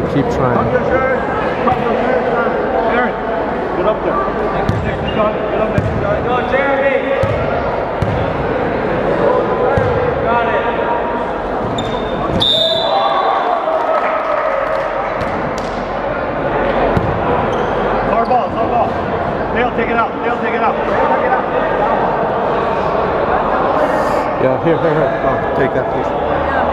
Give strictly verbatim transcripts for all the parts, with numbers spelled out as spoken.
keep trying. Aaron, get up there. Next to John. Get up next to John. Go, Jeremy. Got it. Hard ball, hard ball. Dale, take it out. Dale, take it out. Take it out. Yeah, here, here, here. Oh, take that, please.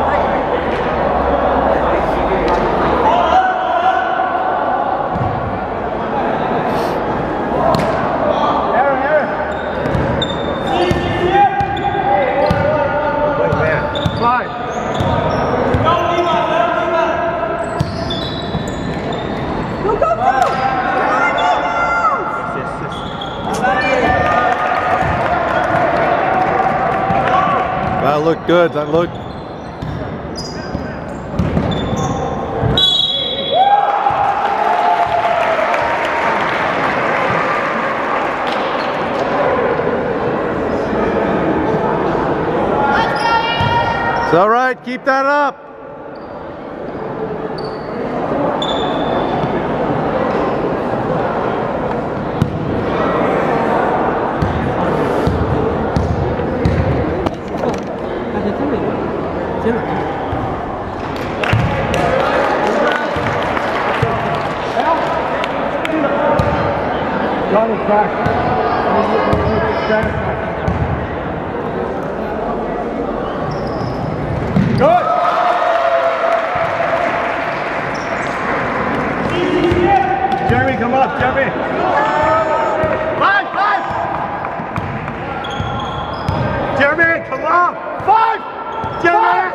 That looked good. That looked. It's all right. Keep that up. Johnny's back. Good. Jeremy, come up, Jeremy. Five, five. Jeremy, come on. Five. Jeremy.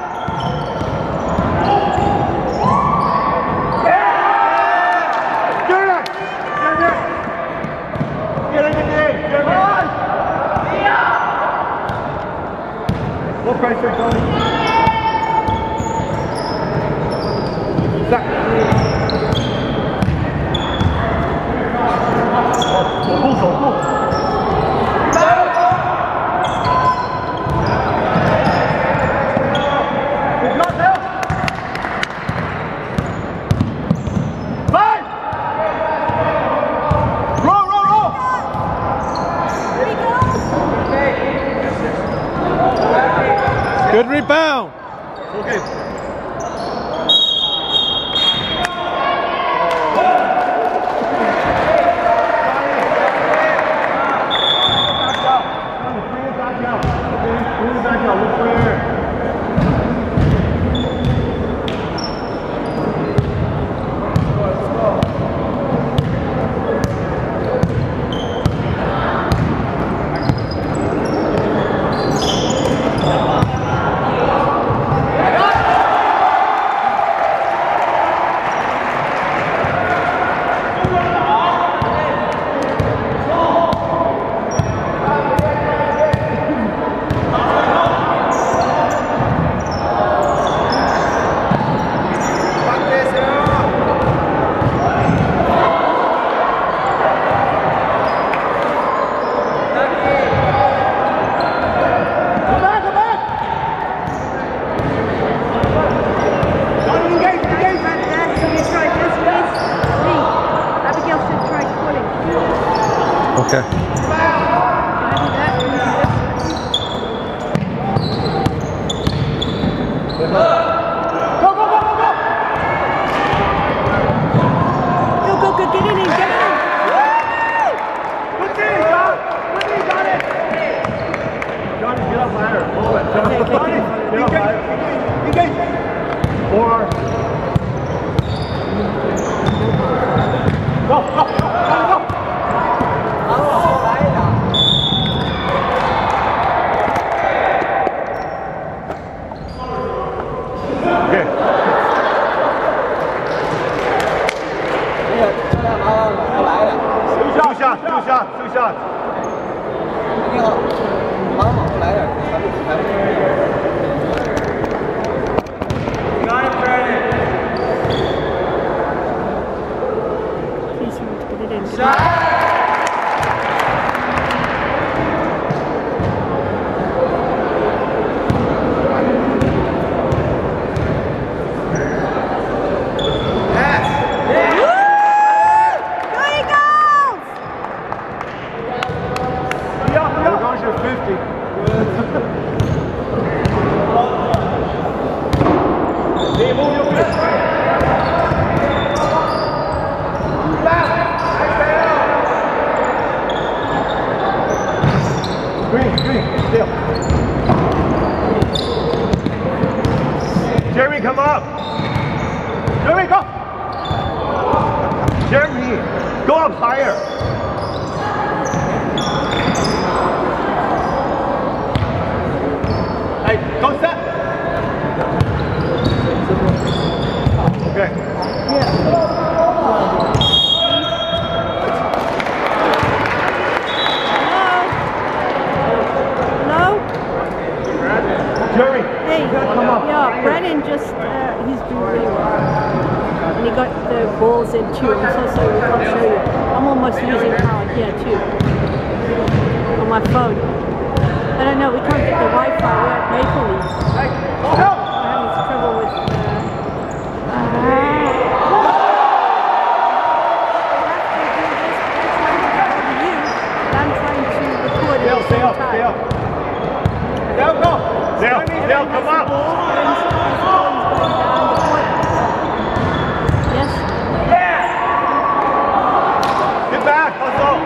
No pressure, Tony. Back. Pull, pull, pull. Good rebound. Okay. Okay. Two shots. come up. Jeremy, go. Jeremy, go up higher. Hey, go set. Okay. Jerry, Hey, yeah, Brennan just, uh, he's doing really well. And he got the balls in too. I'm so sorry, I'll show you. I'm almost losing power here too. On my phone. I don't know, we can't get the Wi-Fi. We're at Maple Leaf. hey, go We're help. having trouble with, uh, uh, I'm trying to record at Dale, the stay same up, time. stay up. Dale, go. Dale, Dale, come up. Yes. Get back, let's go.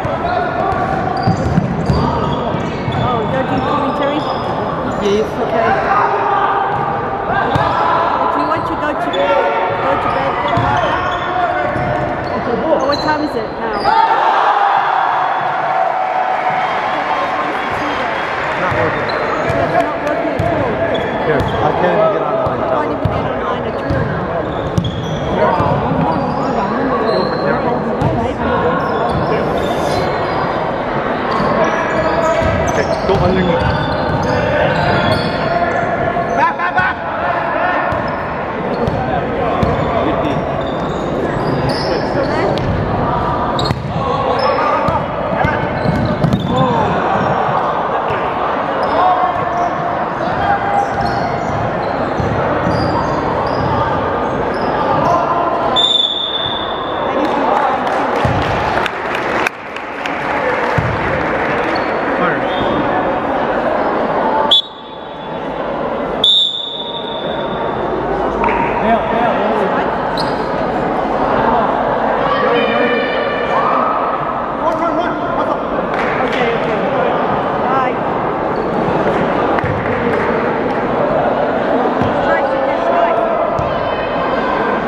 Oh, don't do commentary? Yes. Okay. Do you want to go to go to bed then, Martha? Oh, what time is it now? Not working. It's not working at all. Here, I can't even get online. I can't even get online at all now. Okay, go underneath. Back, back, back. Okay, okay. Bye. Try to get started.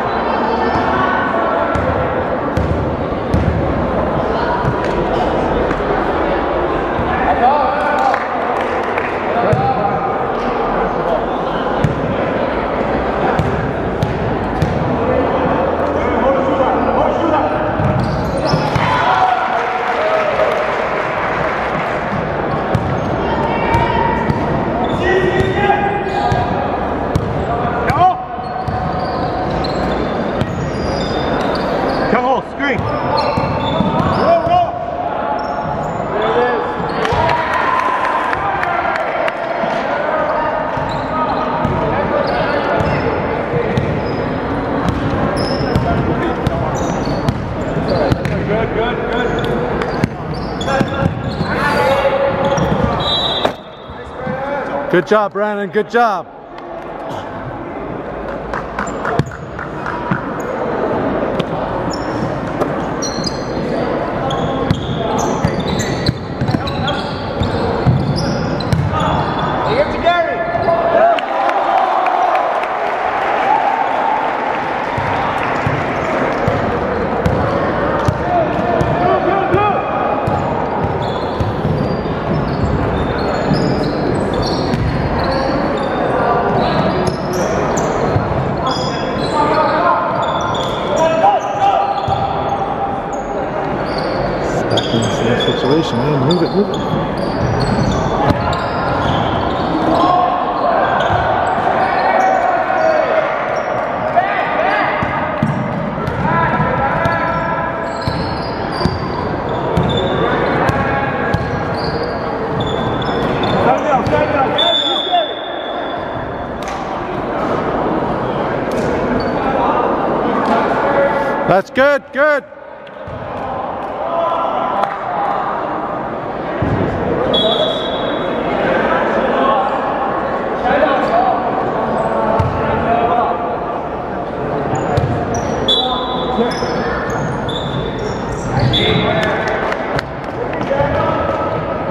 Come on, screen. Roll, roll. There it is. Good, good, good. Good job, Brandon. Good job. Give it to Gary. Good, good, good. Back in the same situation, man. Move it, move it. Stand down, stand down. Use Gary. That's good, good.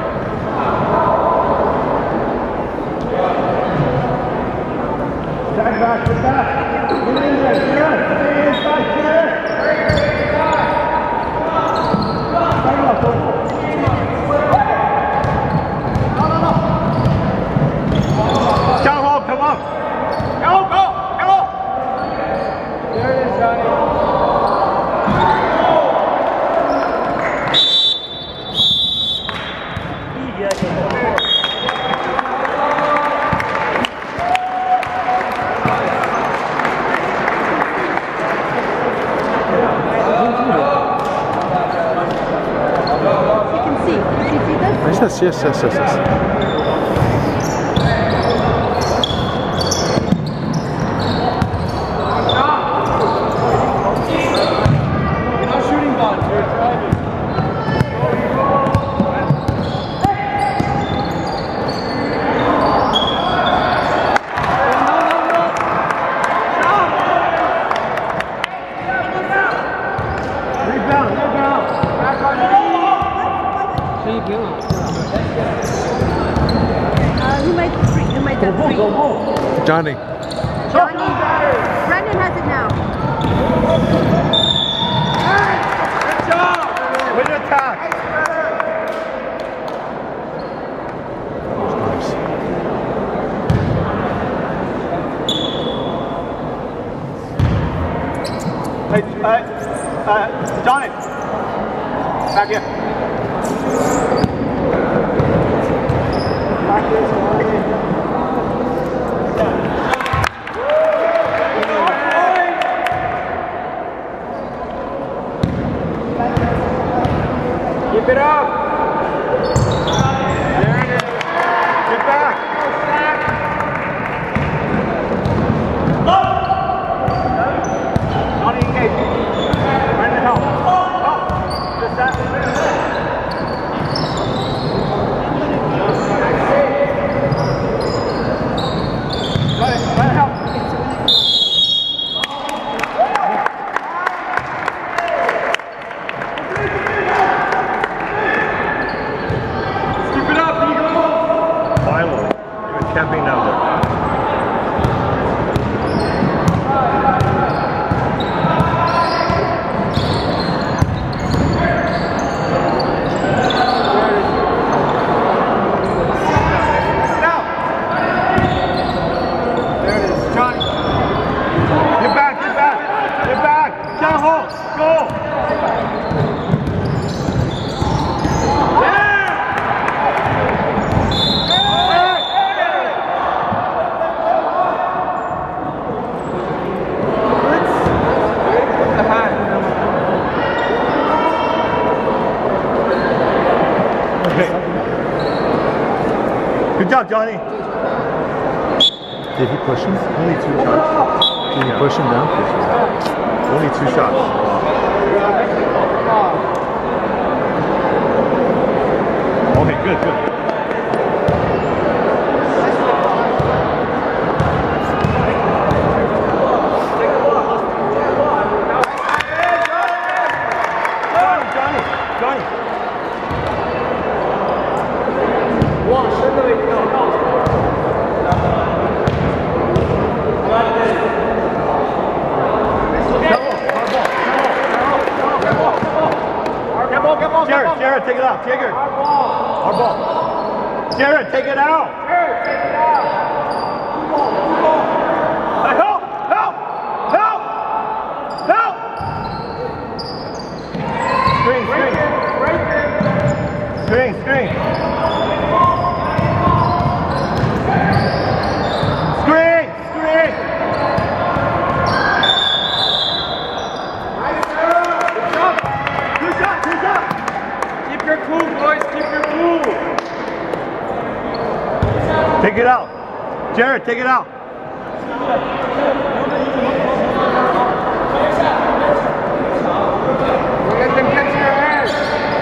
Stand back, get back. Get in there, Jared. Stay inside, Jared. Start it up, go. No, no, no. Down home, come on. Go, go, go. There it is, Johnny. Yes, yes, yes, yes, yes. Johnny. Johnny. Brendan has it now. Good job. Way to attack. Hey, uh, uh, Johnny. Back here. Back here, Johnny. Keep it up. There it is. Get back. Johnny, engage. Right in the help. Help. Just that. Got it. Let it help. Camping down there. Now. There it is, Johnny. Get back, get back, get back. Down home, go. Good job, Johnny. Did he push him? Only two shots. Did he push him down? Only two shots. Okay, good, good. Johnny, Johnny. Jared, Jared, take it out. Jared. Our ball. Our ball. Jared, take it out. Jared, take it out. Uh, help! Help! Help! Help! Screen, screen. Screen, screen. Screen, screen. Good shot, good shot. Keep your cool, boys. Keep your cool. Take it out. Jared, take it out. Let them catch your hands.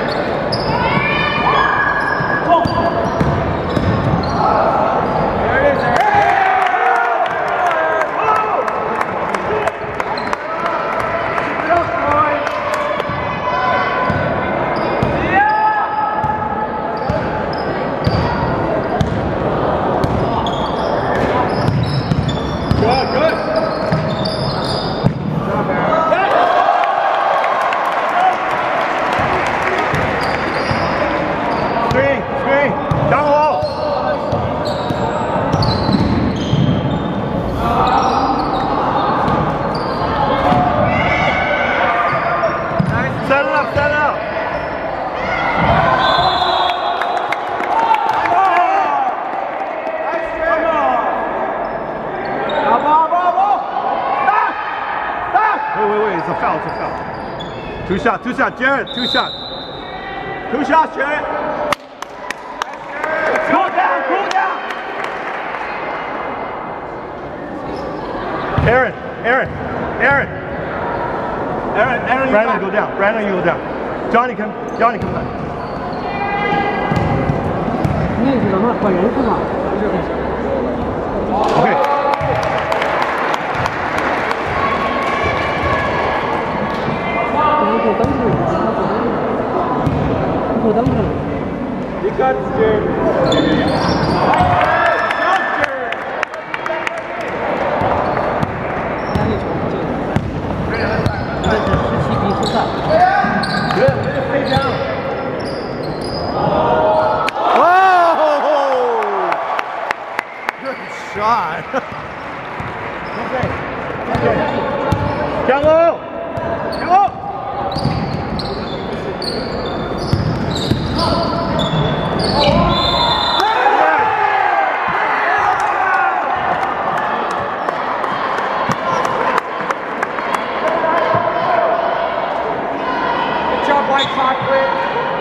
There it is. Keep it up, boys. Good, good. foul, it's a foul. Two shots, two shots, Jared, two shots. Two shots, Jared. Cool down, cool down. Aaron, Aaron, Aaron. Aaron, Aaron, you Brandon, go down. Brandon, you go down. Johnny, come, Johnny, come back. 那是什么？换人是吧？ Okay. 然后等会儿，后等会儿。 You got scared. 这是十七比十三。 Good, let it stay down. Shot. Okay. Okay. Hello. Hello. Good job, White Chocolate.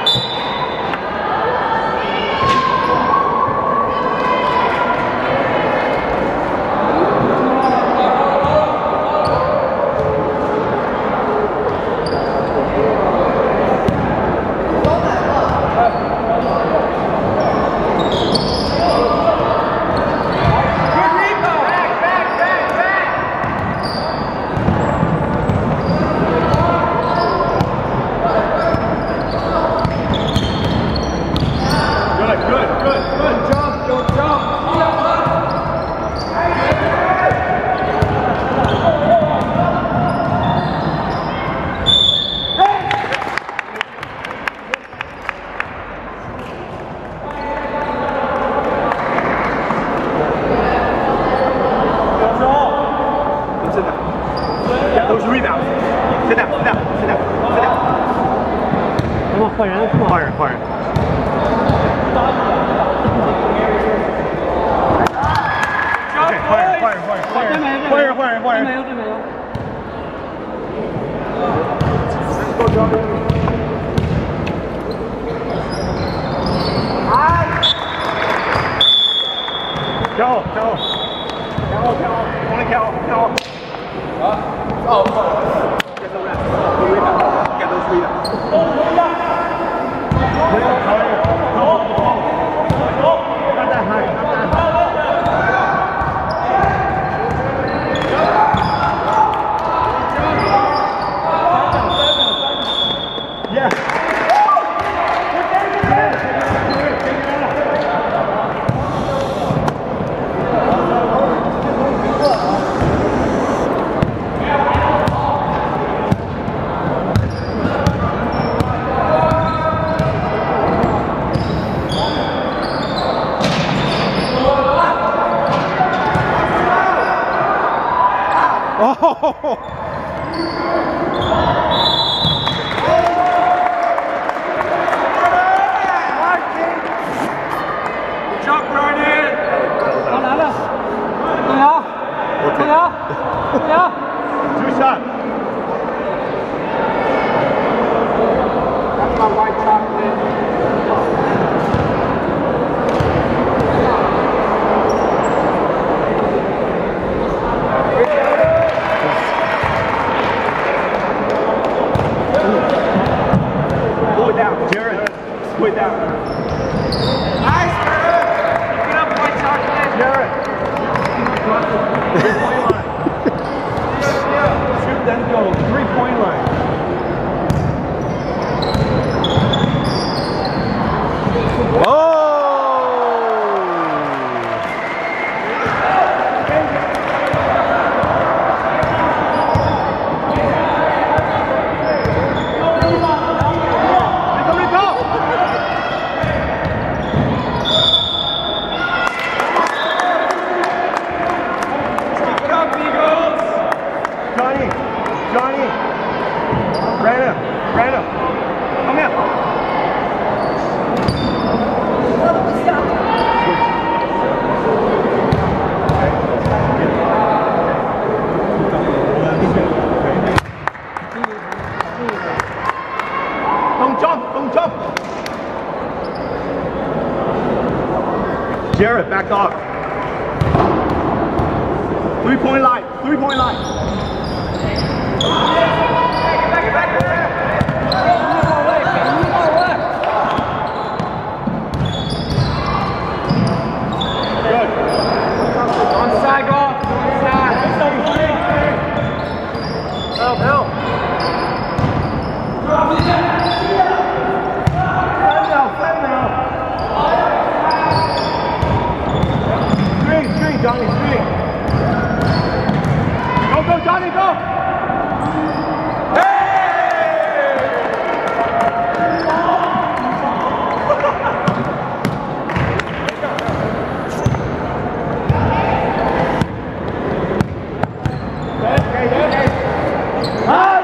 Those rebounds. Sit down, sit down, sit down, sit down. 咱们换人是吗？ 换人，换人。OK， 换人，换人，换人，换人，换人，换人，换人。 没有，这没有。 跳后，跳后，跳后，跳后，往里跳，跳后。啊？哦。Get the rest. The rebound. Get those rebounds. Go, go, go. Not that high. Not that high. Yeah. Oh! Jump right in！ 他来了，动摇，动摇，动摇。 Two shots. That's my white chocolate. Pull it down, Jared. Pull it down. Nice, Jared. Pick it up, white chocolate. Jared. Three-point line. Shoot, then go. Three-point line. Oh! Johnny, Johnny, Brandon, Brandon, come here. Jared, back off. Three point line, three point line. Good. On side, go. On side. Help, help. Johnny, swing. Go, go, Johnny, go! Hey! Okay, okay. Yes.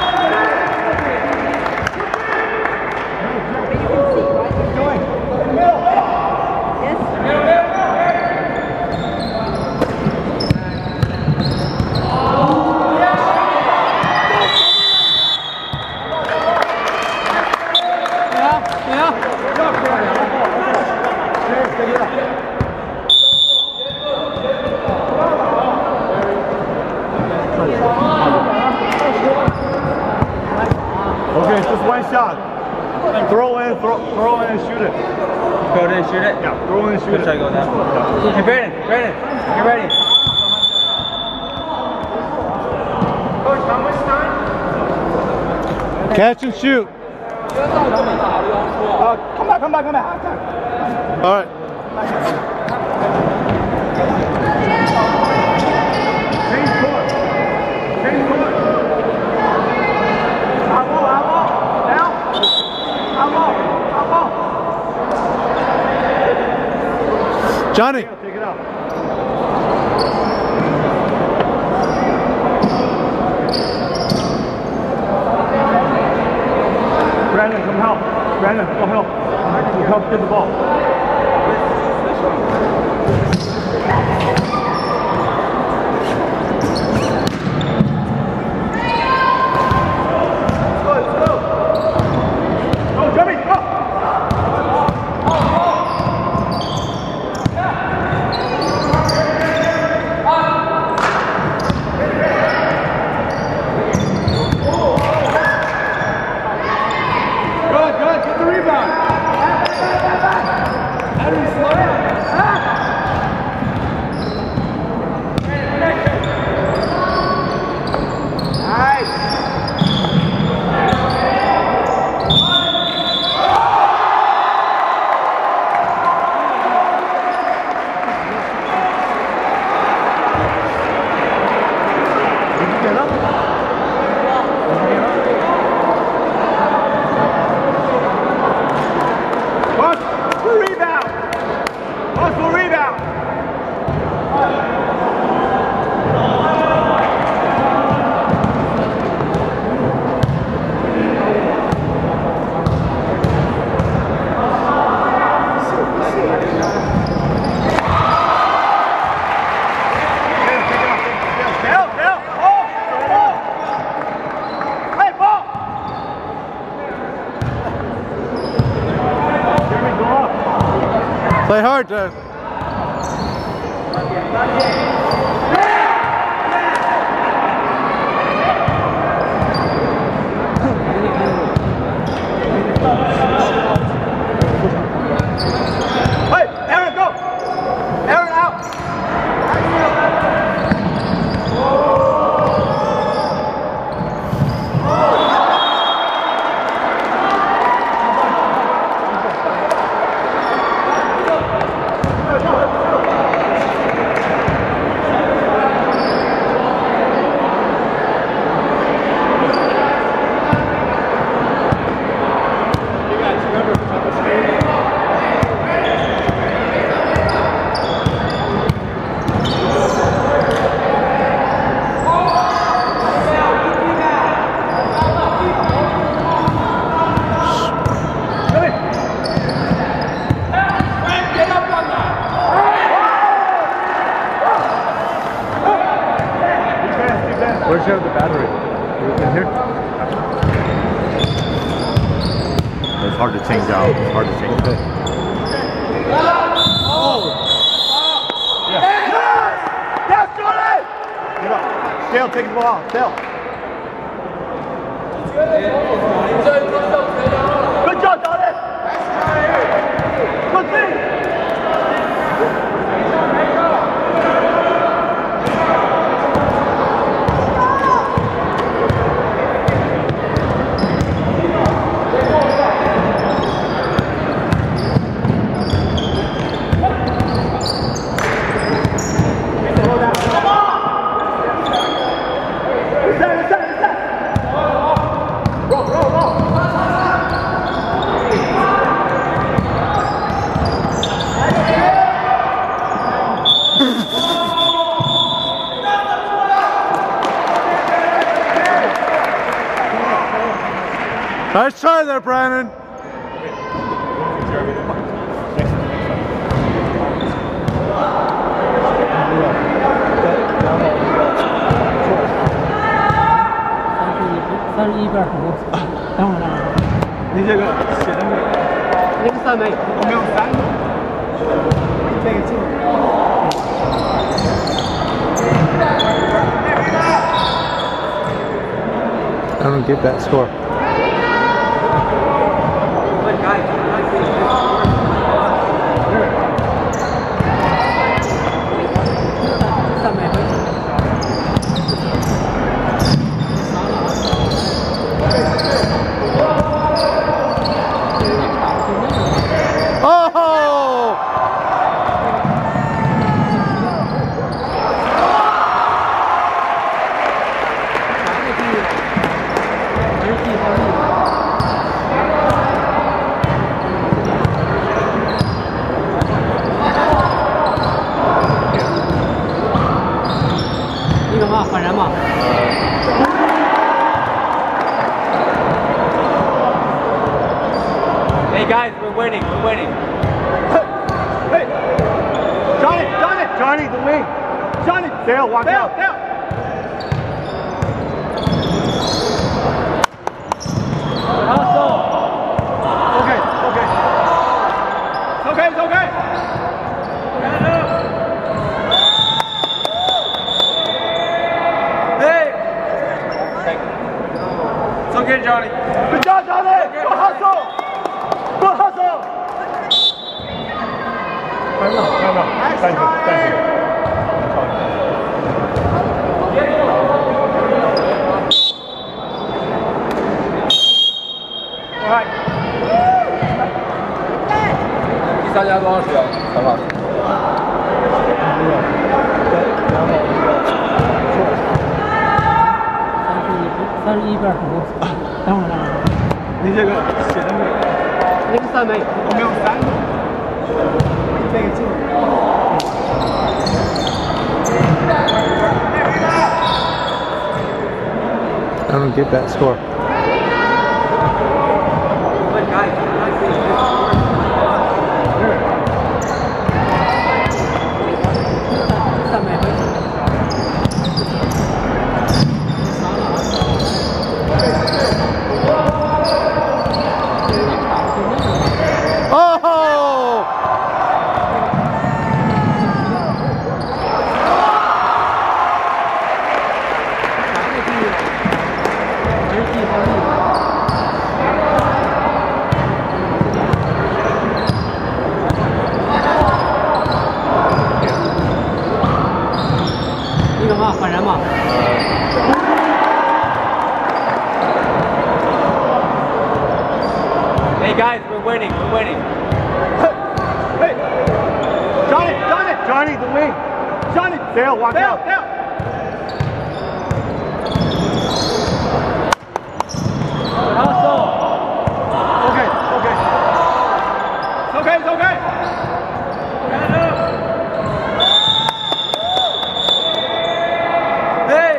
Okay, it's just one shot. Throw in, throw, throw in and shoot it. Go in and shoot it? Yeah, throw in and shoot it. Try to go down. Hey, Brandon, Brandon, get ready. Coach, how much time? Catch and shoot. Uh, come back, come back, come back. All right. Change court. Change court. Bravo, bravo. Now. Bravo, bravo. Johnny. Take it out. Brandon, come help. Brandon, come help. You help get the ball. Play hard, Dad. Hey, Aaron, go! Aaron, out! Where's the battery? In here? It's hard to change out. It's hard to change out. Oh! Dale, take the ball. Dale. Good job, Johnny. Good thing. Nice try there, Brandon. 三十一边很多，等会儿等会儿。 你这个写的没有？ 那个三没， 我没有三个。那个进。 I don't get that score. Hey guys, we're winning, we're winning. Hey, Johnny, Johnny, Johnny, the wing. Johnny, Dale, watch Dale, out. Dale. Hustle. Okay, okay. It's okay, it's okay. Hey. It's okay, Johnny. Good job, Johnny. Go hustle. Go hustle. Time out, time out. Thank you, thank you. All right. 第三家多长时间？三老师。 三十一边很多，等会儿等会儿。 你这个写的没有？ 那个三没， 我没有三个。那个进。 I don't get that score. Hey guys, we're winning, we're winning. Hey, Johnny, Johnny, Johnny, the wing. Johnny, Dale, watch Dale, out. Dale. Hustle. Okay, okay. It's okay, it's okay. Hey.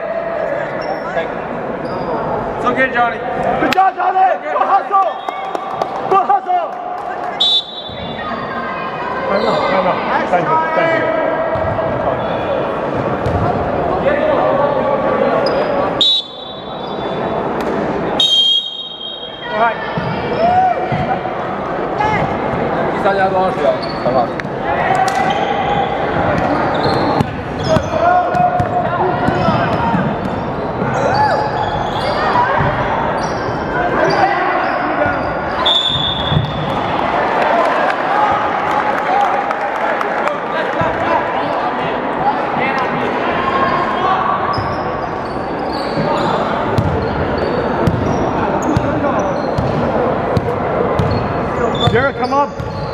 It's okay, Johnny. Good job, Johnny. Go hustle. Go hustle. Time out, time out. Thank you, thank you. All right. 第三家多长时间？三老师。 job.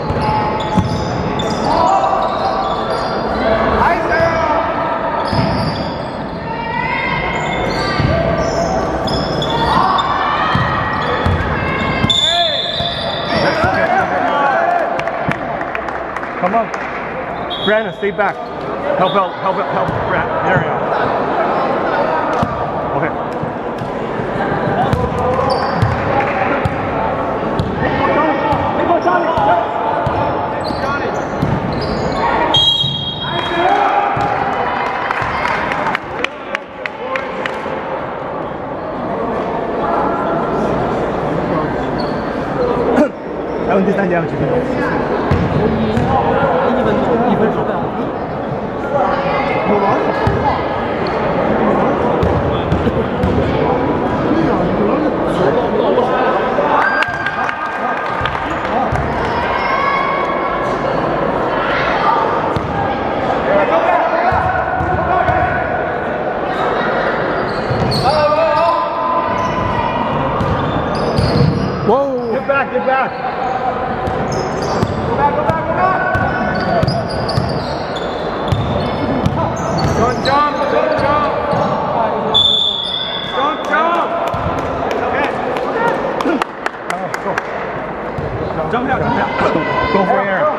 Come on. Brandon, stay back. Help out, help out, help Brandon. There you go. Okay.还有第三节有几分钟？一分钟，一分十分。有玩的。Whoa! Get back! Get back! Go back! Go back! Go back! Don't jump! Don't jump! Don't jump! Okay. Go. Jump here! Jump here! Go for air.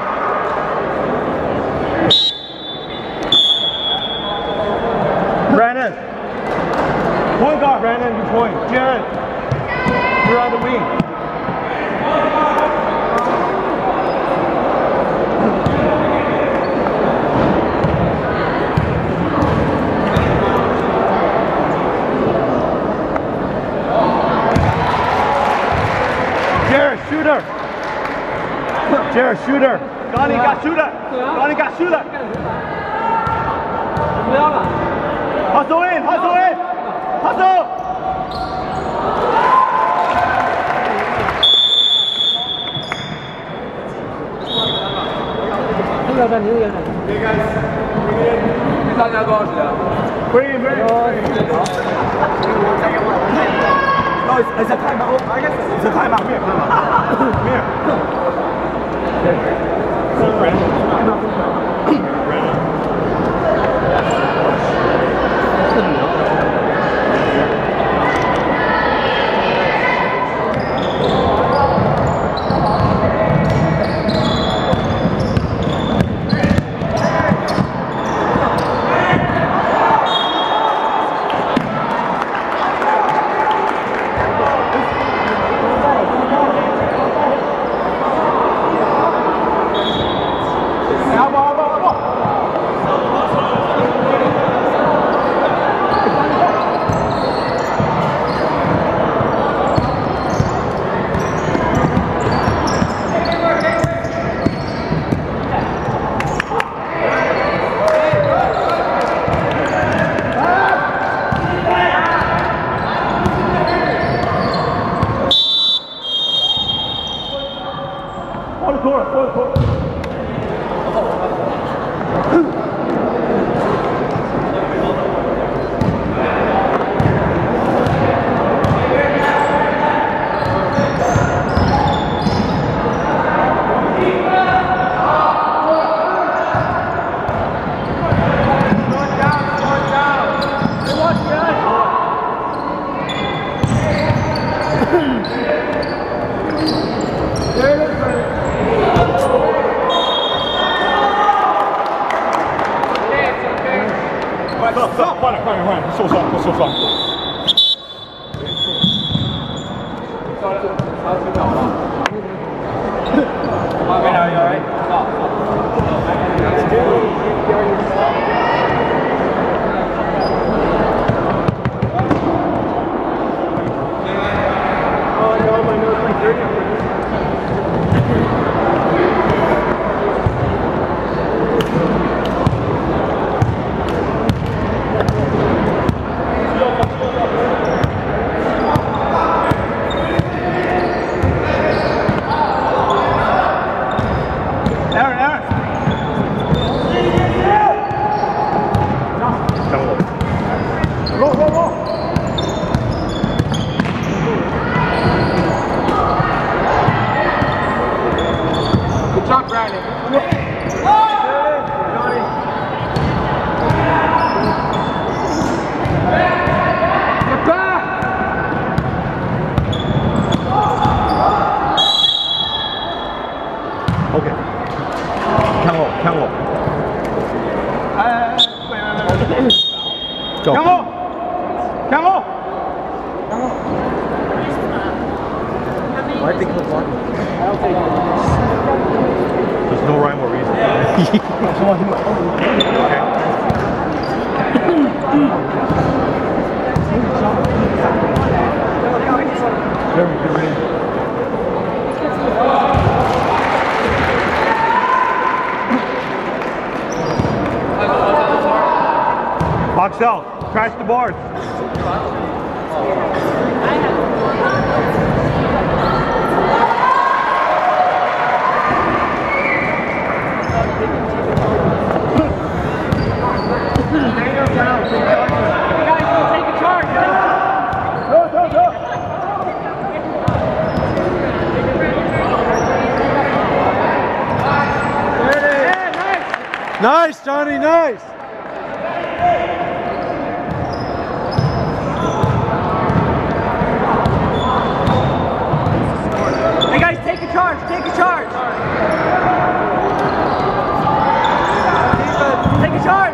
Brandon. Point guard, Brandon. You point. Jared. You're on the wing. Jared, shooter. Jared, shooter. Donnie got shooter. Donnie got shooter. Hustle in, hustle in, hustle. Okay guys, 第三家多少时间 Bring it, bring it. No, it's, it's a timeout. I guess it's a timeout. Come here, come here. Come here. Brandon. Brandon. Stop, stop, 快点，快点，快点，受伤，受伤。 Okay, now you alright? Stop. Oh no, my nose is dirty. Go. Camel! Camel! I think he'll block me. There's no rhyme or reason. Jeremy, get ready. Box out. Crash the board. Nice, Johnny, nice. Hey guys, take a charge, take a charge. Take a charge.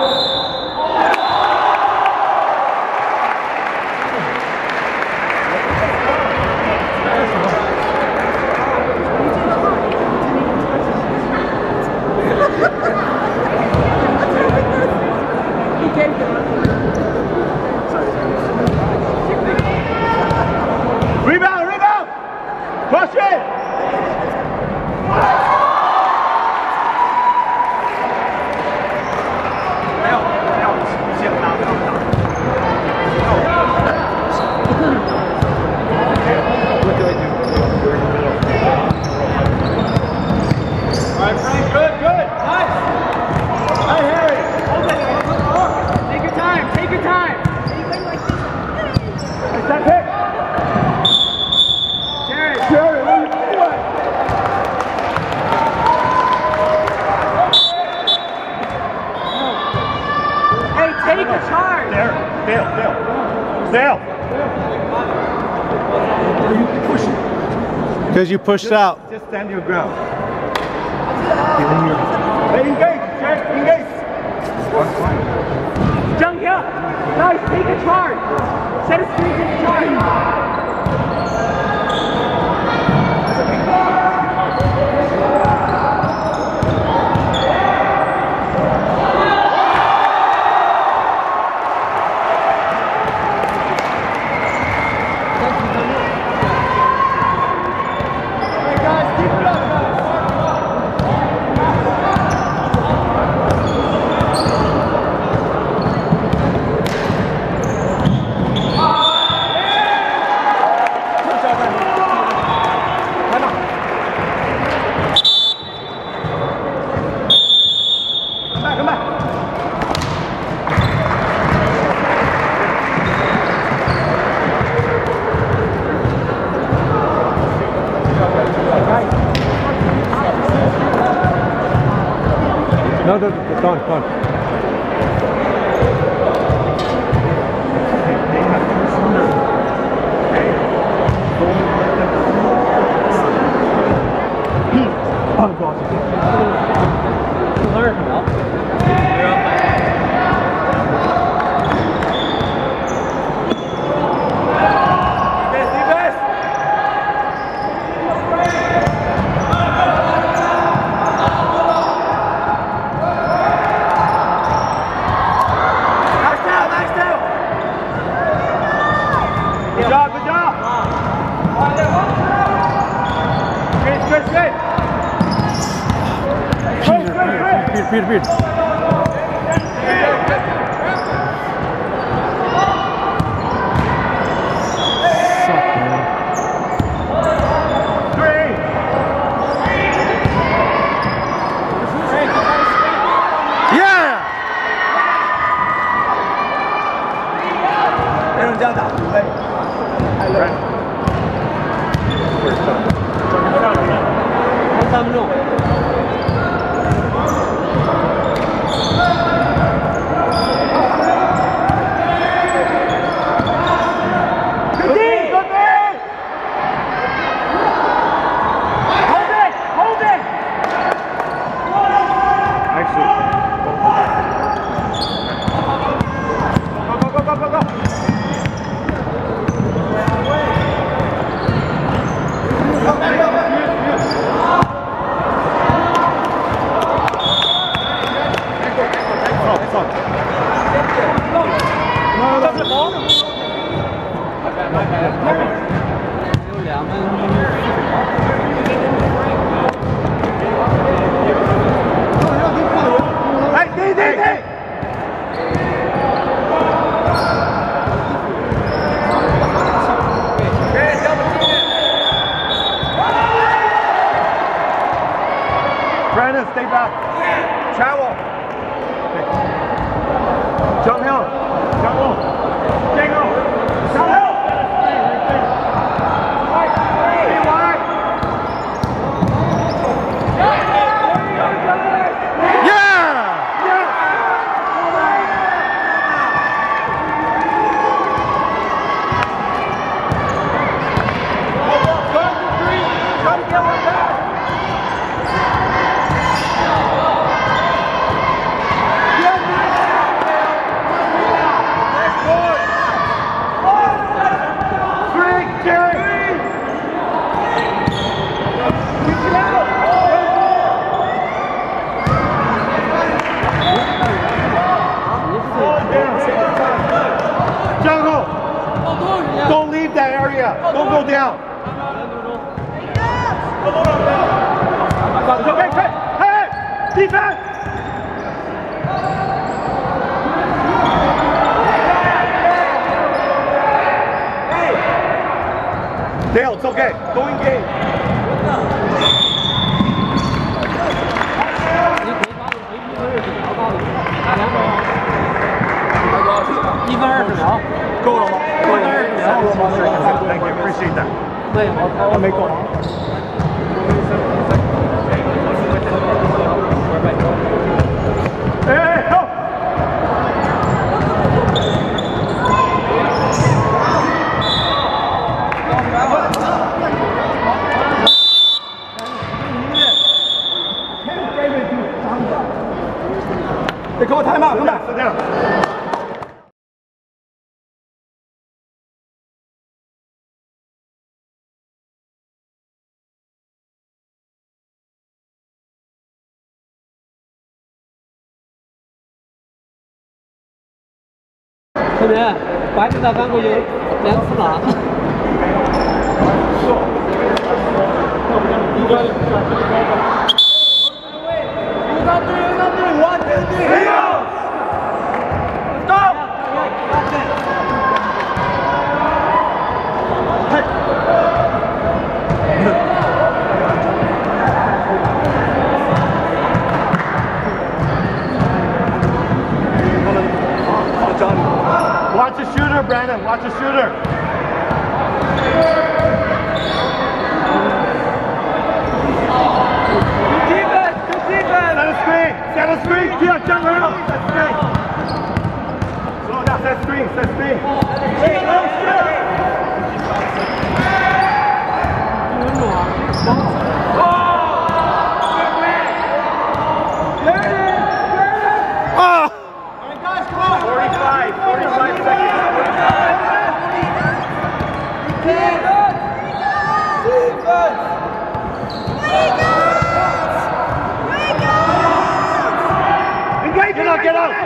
Rebound, rebound! Push it! Alright, Frank, good, good, nice! Hi, Harry! Hold it, Take your time, take your time. Is that pick? Jared, Jerry, what are you doing? hey, take a charge. There, Dale, Dale. Dale! Because you pushed out. Just stand your ground. Hey, engage, Jerry, engage! Jump here. Guys, take a charge. Set a screen, take a charge. No, no, no, Don, Don. Good job, good job! Straight, straight, straight! Peter, Peter, Peter, Peter, Peter. 这是毛。 有两分。 来，停停停！ Brandon, stay back. Travel. Jump hill. Jump hill. Jump hill. Jump hill. Stay wide. Yeah. Yeah. Try to get one back. Don't leave that area. Don't go down. It's okay, okay. Hey, defense. Dale, it's okay. Go in game. 一分二十秒， 够了吗？ 一分二十秒。 Thank you, appreciate that. 对，我还没够。哎 ，go！ They call timeout. Come back. Sit down. Thôi nè, phải chúng ta phải ngồi dưới, để không lạ. Watch the shooter, Brandon. Watch the shooter. Good defense. Good defense. Set a screen. Set a screen. Yeah, jump around. Set screen. Slow down. Set screen. Set screen. Hey, no screen. Oh! forty-five, forty-five seconds. Get out, get out!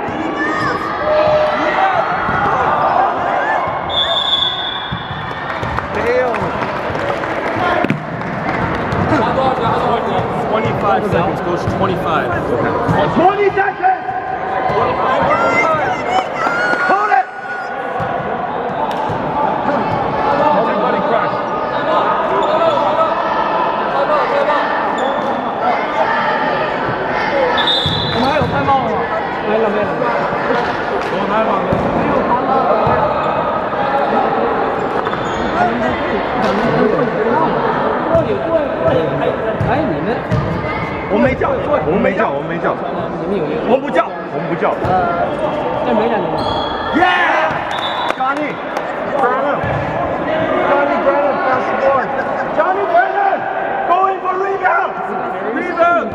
twenty-five seconds, goes twenty-five. twenty seconds! Hold it! Everybody crush. 我们还有开帽吗？没了没了。有开帽没有？没有开帽。哎，你们， 我没叫，我们没叫，我们没叫， 你们有一个， 我们不叫，我们不叫。 呃，这没两个。 Yeah! Johnny, Brandon, Johnny Brandon, pass the board. Johnny Brandon, go in for rebound. Rebound.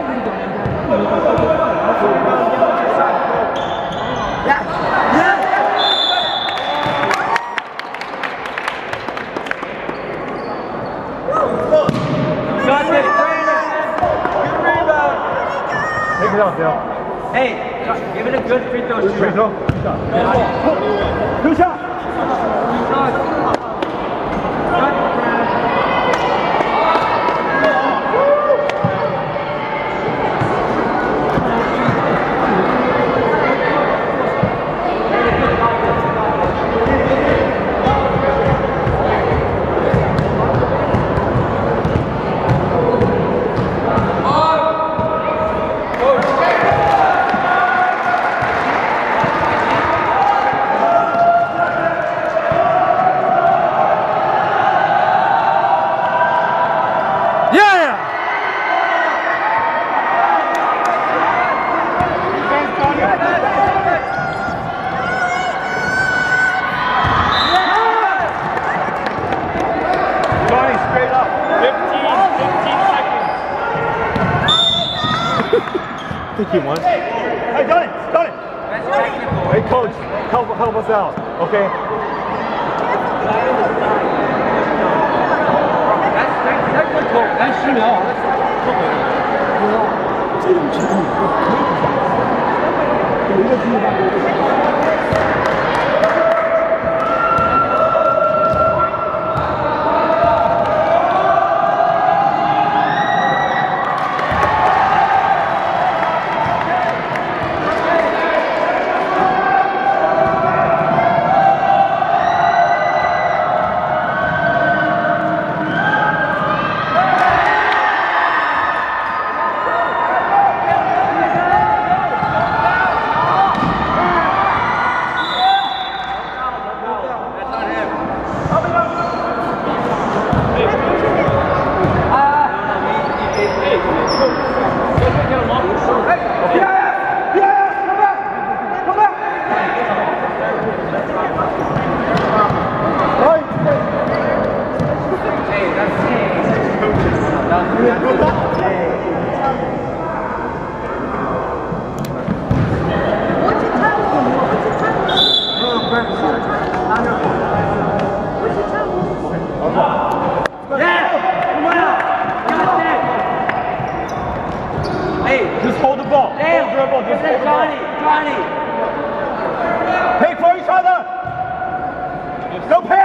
Yeah, yeah. Got it, Brandon. Good rebound. Take it out, Dale. Hey, give it a good free throw shooter. Free throw. Two shots. I think he won. Hey, done it, done it. Hey, coach, help, help us out, okay? Just hold the ball. Damn. Hold the dribble. Just hold the ball. Johnny, Johnny. Pay for each other. Go pay.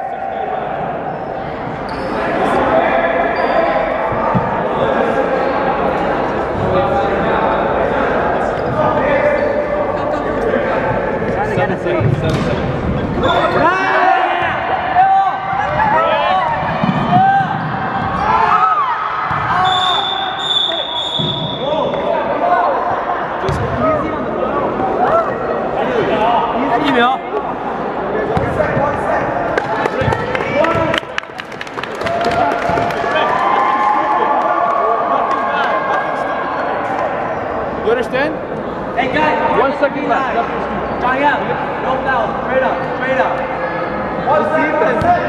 Seven, seven, seven, seven. You understand? Hey guys, One second left. Johnny out. No foul. Straight up. Straight up. One second.